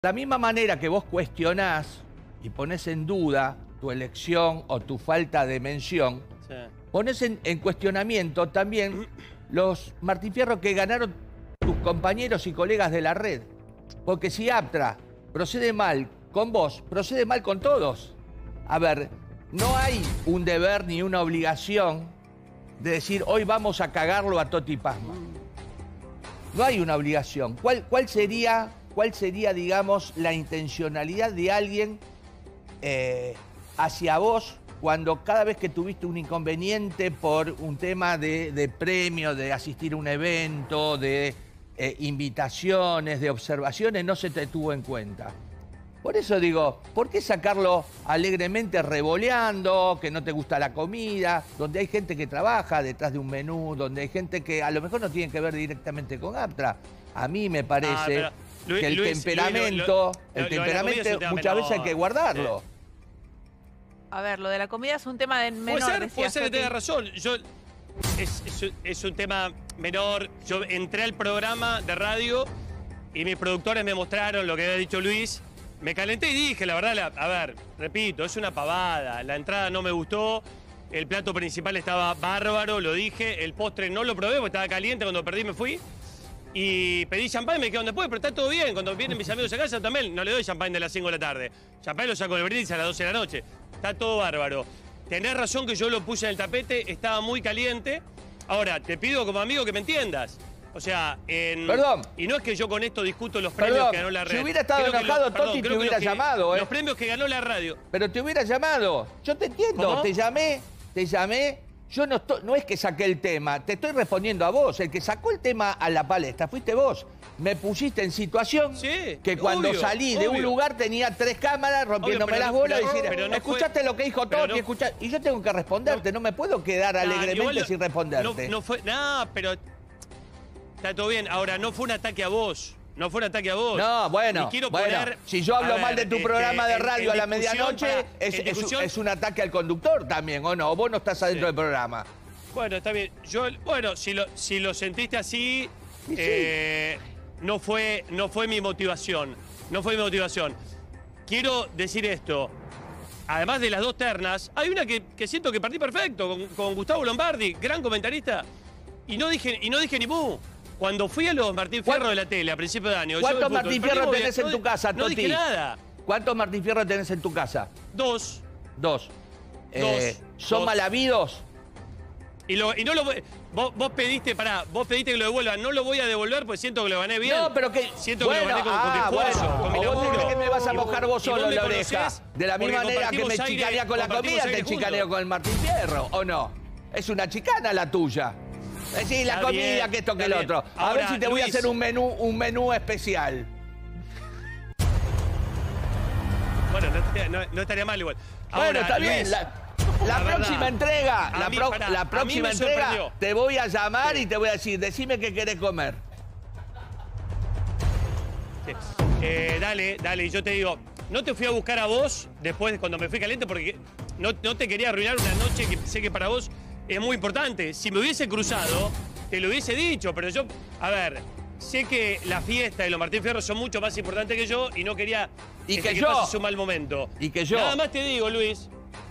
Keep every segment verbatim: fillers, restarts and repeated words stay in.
De la misma manera que vos cuestionás y pones en duda tu elección o tu falta de mención, sí. pones en, en cuestionamiento también los Martín Fierro que ganaron tus compañeros y colegas de la red. Porque si Aptra procede mal con vos, procede mal con todos. A ver, no hay un deber ni una obligación de decir hoy vamos a cagarlo a Toti Pasma. No hay una obligación. ¿Cuál, cuál sería... ¿Cuál sería, digamos, la intencionalidad de alguien eh, hacia vos cuando cada vez que tuviste un inconveniente por un tema de, de premio, de asistir a un evento, de eh, invitaciones, de observaciones, no se te tuvo en cuenta? Por eso digo, ¿por qué sacarlo alegremente revoleando, que no te gusta la comida, donde hay gente que trabaja detrás de un menú, donde hay gente que a lo mejor no tiene que ver directamente con Aptra? A mí me parece... Ah, pero... Luis, que el Luis, temperamento, Luis, lo, lo, el temperamento lo muchas veces hay que guardarlo. Sí. A ver, lo de la comida es un tema de menor. Puede ser, puede ser que tenga razón. Yo, es, es, es un tema menor. Yo entré al programa de radio y mis productores me mostraron lo que había dicho Luis. Me calenté y dije, la verdad, la, a ver, repito, es una pavada. La entrada no me gustó. El plato principal estaba bárbaro, lo dije. El postre no lo probé porque estaba caliente. Cuando perdí me fui. Y pedí champán y me quedaron después, pero está todo bien. Cuando vienen mis amigos a casa también no le doy champán de las cinco de la tarde. Champán lo saco del brindis a las doce de la noche. Está todo bárbaro. Tenés razón que yo lo puse en el tapete, estaba muy caliente. Ahora, te pido como amigo que me entiendas. O sea, en... Perdón. Y no es que yo con esto discuto los premios Perdón. que ganó la red. Si hubiera estado creo enojado, lo, Toti perdón, te hubiera llamado, que, ¿eh? Los premios que ganó la radio. Pero te hubiera llamado. Yo te entiendo. ¿Cómo? Te llamé, te llamé... Yo no, estoy, no es que saqué el tema, te estoy respondiendo a vos. El que sacó el tema a la palestra fuiste vos. Me pusiste en situación sí, que cuando obvio, salí de obvio. un lugar tenía tres cámaras rompiéndome obvio, las bolas no, y decir, no escuchaste fue, lo que dijo Toti, no, escuchá, y yo tengo que responderte, no, no me puedo quedar nah, alegremente lo, sin responderte. No, no fue, nada, pero está todo bien. Ahora, no fue un ataque a vos. No fue un ataque a vos. No, bueno, quiero bueno poner, si yo hablo ver, mal de tu este, programa de radio en, en a la medianoche, para, es, es, es un ataque al conductor también, ¿o no? O vos no estás adentro sí. del programa. Bueno, está bien. Yo, bueno, si lo, si lo sentiste así, sí, eh, sí. No, fue, no fue mi motivación. No fue mi motivación. Quiero decir esto. Además de las dos ternas, hay una que, que siento que partí perfecto, con, con Gustavo Lombardi, gran comentarista. Y no dije, y no dije ni mu. Cuando fui a los Martín Fierro de la tele a principio de año... ¿Cuántos Martín Fierro tenés en no, tu casa, no Toti? No dije nada. ¿Cuántos Martín Fierro tenés en tu casa? Dos. Dos. Dos. Eh, ¿Son dos. mal habidos? Y, lo, y no lo vos, vos pediste, pará, vos pediste que lo devuelvan. No lo voy a devolver porque siento que lo gané bien. No, pero que... Siento bueno, que lo gané con, ah, con mi esfuerzo, bueno. con mi laburo. ¿Vos crees que me vas a mojar vos solo en la oreja? De la misma manera que me chicanea con la comida, te chicaneo con el Martín Fierro, ¿o no? Es una chicana la tuya. Es decir, la comida, bien, que esto, que el otro. A Ahora, ver si te Luis... voy a hacer un menú, un menú especial. Bueno, no estaría, no, no estaría mal igual. Ahora, bueno, está Luis, bien. La... La, la próxima entrega, la, mí, pro, para, la próxima entrega sorprendió. te voy a llamar sí. y te voy a decir, decime qué querés comer. Sí. Eh, dale, dale, y yo te digo, no te fui a buscar a vos después de cuando me fui caliente porque no, no te quería arruinar una noche que sé que para vos es muy importante. Si me hubiese cruzado, te lo hubiese dicho, pero yo, a ver, sé que la fiesta y los Martín Fierro son mucho más importantes que yo y no quería y que, que, que yo, pases un mal momento. Y que yo. Nada más te digo, Luis.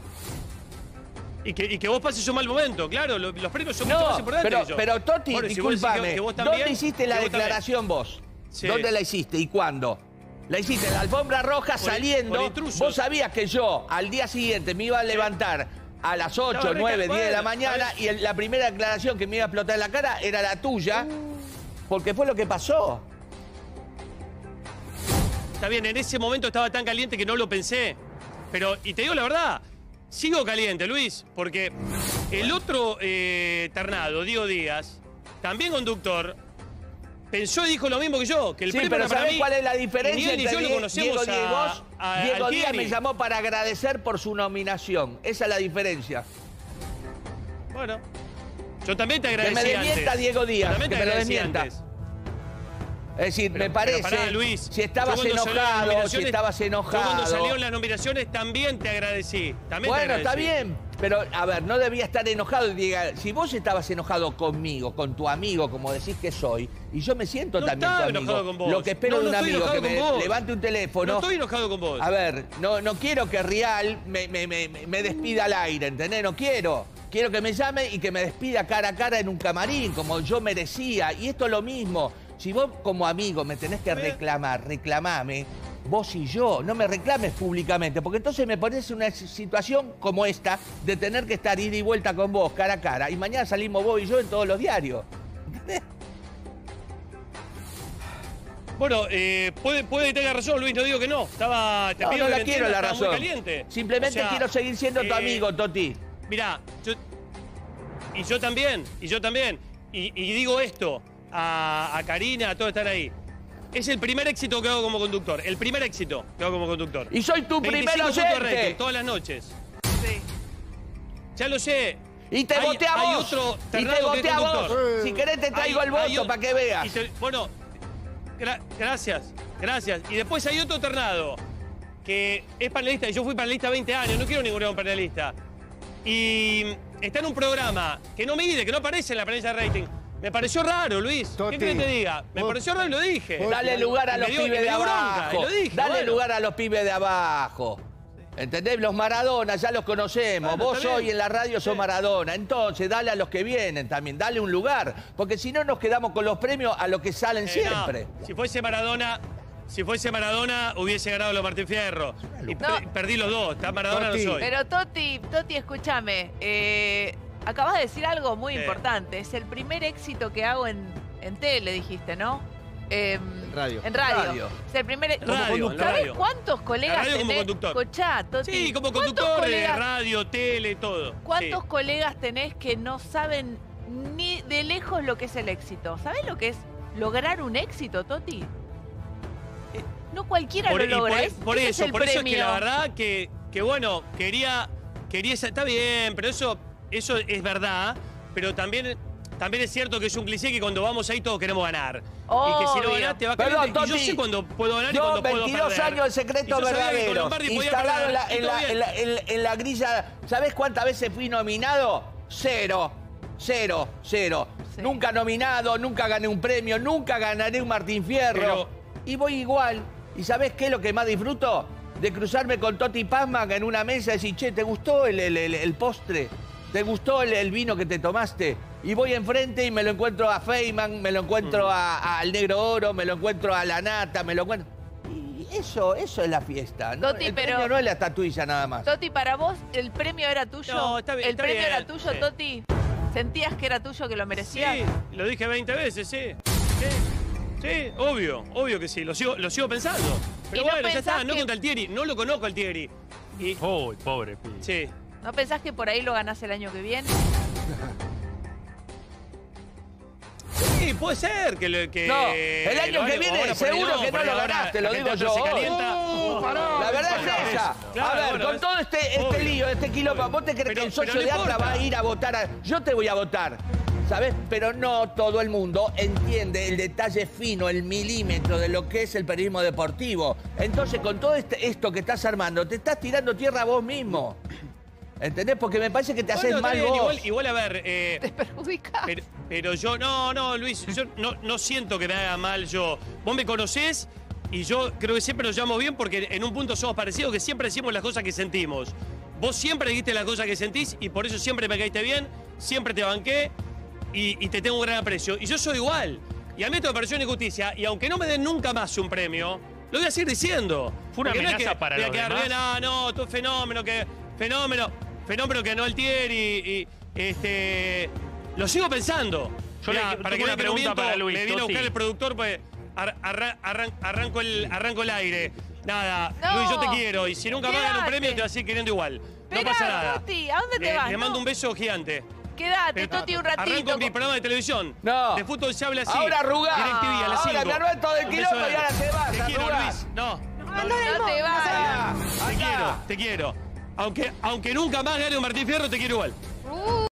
Y que, y que vos pases un mal momento, claro, los, los premios son no, mucho más importantes pero, que yo. Pero Toti, bueno, discúlpame, si vos también, ¿dónde hiciste la vos declaración también. vos? Sí. ¿Dónde la hiciste y cuándo? La hiciste en la alfombra roja por, saliendo. por vos sabías que yo al día siguiente me iba a levantar a las ocho, no, nueve, diez de la mañana y el, la primera declaración que me iba a explotar en la cara era la tuya, porque fue lo que pasó. Está bien, en ese momento estaba tan caliente que no lo pensé. Pero, y te digo la verdad, sigo caliente, Luis, porque el otro eh, ternado, Diego Díaz, también conductor, pensó y dijo lo mismo que yo, que el sí, premio pero era para ¿sabés mí. cuál es la diferencia Ni él entre ni yo lo conocemos Diego, Diego, a, a, Diego al Díaz Thierry. me llamó para agradecer por su nominación. Esa es la diferencia. Bueno, yo también te agradecí Que me desmienta antes. Diego Díaz, que me lo desmienta. Antes. Es decir, pero, me parece, pero pará, Luis, si estabas enojado, si estabas enojado. Yo cuando salieron las nominaciones también te agradecí. También bueno, te agradecí. está bien, Pero, a ver, no debía estar enojado. Diga, si vos estabas enojado conmigo, con tu amigo, como decís que soy, y yo me siento no también tu amigo. enojado con vos. Lo que espero no, de no un amigo que me vos. levante un teléfono. No estoy enojado con vos. A ver, no, no quiero que Real me, me, me, me despida al aire, ¿entendés? No quiero. Quiero que me llame y que me despida cara a cara en un camarín, como yo merecía. Y esto es lo mismo. Si vos como amigo me tenés que reclamar, reclamame, vos y yo, no me reclames públicamente, porque entonces me pones en una situación como esta de tener que estar ida y vuelta con vos, cara a cara, y mañana salimos vos y yo en todos los diarios. ¿Entendés? Bueno, eh, puede, puede que tenga razón, Luis, no digo que no. Estaba, te No, pido no que la me quiero entiendas, la estaba razón. muy caliente. Simplemente O sea, quiero seguir siendo tu eh, amigo, Toti. Mirá, yo, y yo también, y yo también. Y, y digo esto a, a Karina, a todos están ahí. Es el primer éxito que hago como conductor. El primer éxito que hago como conductor. Y soy tu primer puntos de rating oyente. todas las noches. Sí. Ya lo sé. Y te Hay- voté a hay vos. otro Y te Ternado que voté es a vos. conductor. Si querés te traigo Hay- el hay voto o- para que veas. y te- bueno, gra- gracias, gracias. Y después hay otro Ternado que es panelista, y yo fui panelista veinte años, no quiero ningún panelista. Y está en un programa que no mide, que no aparece en la prensa de rating. Me pareció raro, Luis. Toti, ¿Qué querés que te diga? Me vos- pareció raro y lo dije. vos- Dale lugar a Y los me dio- y pibes me de dio bronca, abajo. y lo dije, Dale bueno. lugar a los pibes de abajo. ¿Entendés? Los Maradona, ya los conocemos. Bueno, Vos está bien. hoy en la radio sos Sí. Maradona. Entonces, dale a los que vienen también. Dale un lugar. Porque si no, nos quedamos con los premios a los que salen Eh, siempre. no, si fuese Maradona, si fuese Maradona, hubiese ganado los Martín Fierro. Y No. per- perdí los dos. Está Maradona Toti. no soy. Pero Toti, Toti, escúchame. Eh, acabas de decir algo muy ¿Qué? importante. Es el primer éxito que hago en, en tele, dijiste, ¿no? Em, radio. En radio. Radio. Es el primer. Radio, en la ¿Sabés radio. cuántos colegas radio como tenés? conductor. Escuchá, Toti. Sí, como ¿cuántos conductor de colegas- radio, tele, todo. ¿Cuántos Sí. colegas tenés que no saben ni de lejos lo que es el éxito? ¿Sabés lo que es lograr un éxito, Toti? Eh, No cualquiera Por, lo y logra. por, es- por ese eso, es el por eso es que premio. la verdad que, que bueno, quería, quería esa- está bien, pero eso, eso es verdad, pero también, también es cierto que es un cliché que cuando vamos ahí todos queremos ganar. Y que si no Obvio. ganás te va a Perdón, caer. Y yo Toti. sé cuándo puedo ganar y Yo, cuándo puedo veintidós perder. años de Y secretos yo sabía que con verdaderos. Lombardi podía Instalado en la, perder, y en, la, todo en, bien. la, en la- en la grilla. ¿Sabés cuántas veces fui nominado? Cero. Cero. Cero. Sí. Nunca nominado, nunca gané un premio, nunca ganaré un Martín Fierro. Pero- Y voy igual. ¿Y sabés qué es lo que más disfruto? De cruzarme con Toti Pazman en una mesa y decir, che, ¿te gustó el, el- el- el postre? ¿Te gustó el, el vino que te tomaste? Y voy enfrente y me lo encuentro a Feynman, me lo encuentro Mm. a- a- al Negro Oro, me lo encuentro a la Nata, me lo encuentro... Y eso, eso es la fiesta, ¿no? Toti, el pero- premio no es la estatuilla nada más. Toti, para vos, ¿el premio era tuyo? No, está bien, ¿El está premio bien, era tuyo, sí. Toti? ¿Sentías que era tuyo, que lo merecías? Sí, lo dije veinte veces, sí. Sí, sí, obvio, obvio que sí, lo sigo, lo sigo pensando. Pero ¿Y no bueno, ya pensás está, no que- contra el Tieri, no lo conozco al Tieri. Y, Uy, pobre pibe. sí. ¿No pensás que por ahí lo ganás el año que viene? Sí, puede ser que... lo- que No, el año lo que gane, viene ahora por ahí seguro que no por ahí lo ahora ganaste, la lo gente digo yo. se calienta. La verdad Bueno, es esa. claro, a ver, bueno, con es- todo este, este obvio. lío, este quilombo, ¿vos te crees Pero- que el socio pero no de ACLA importa. va a ir a votar? a- Yo te voy a votar, ¿sabes? Pero no todo el mundo entiende el detalle fino, el milímetro de lo que es el periodismo deportivo. Entonces, con todo este, esto que estás armando, te estás tirando tierra a vos mismo. ¿Entendés? Porque me parece que te haces Bueno, está mal bien, vos. igual, igual, a ver, eh, ¿Te perjudicás? pero, pero yo, no, no, Luis, yo no, no siento que me haga mal yo. Vos me conocés y yo creo que siempre nos llevamos bien porque en un punto somos parecidos, que siempre decimos las cosas que sentimos. Vos siempre dijiste las cosas que sentís y por eso siempre me caíste bien, siempre te banqué y, y te tengo un gran aprecio. Y yo soy igual. Y a mí esto me pareció una injusticia y aunque no me den nunca más un premio, lo voy a seguir diciendo. Fue una Porque no es amenaza que para voy a los quedar demás. bien, ah, no, tú fenómeno, que fenómeno, fenómeno que ganó el Tieri y, y, este lo sigo pensando. Yo Mirá, le- para tengo que una no pregunta miento, para Luis, me vino a Toti. buscar el productor, pues ar- arra- arran- arranco, el, arranco el aire. Nada, No, Luis, yo te quiero y si nunca más gano un quédate. premio te vas a seguir queriendo igual. No Esperá, pasa nada. Toti, ¿a dónde te Le, vas? le mando No. un beso gigante. Quédate, Pero Toti, un ratito. Arranco mi programa de televisión. No. De fútbol se habla así. Ahora arrugá. DirecTV a las Ahora cinco. me armé todo el Un quilombo beso y ahora grande. te vas, Te quiero, arrugá. Luis. No, no, No, no te vas. Ah, te acá. quiero, te quiero. Aunque, aunque nunca más gane un Martín Fierro, te quiero igual.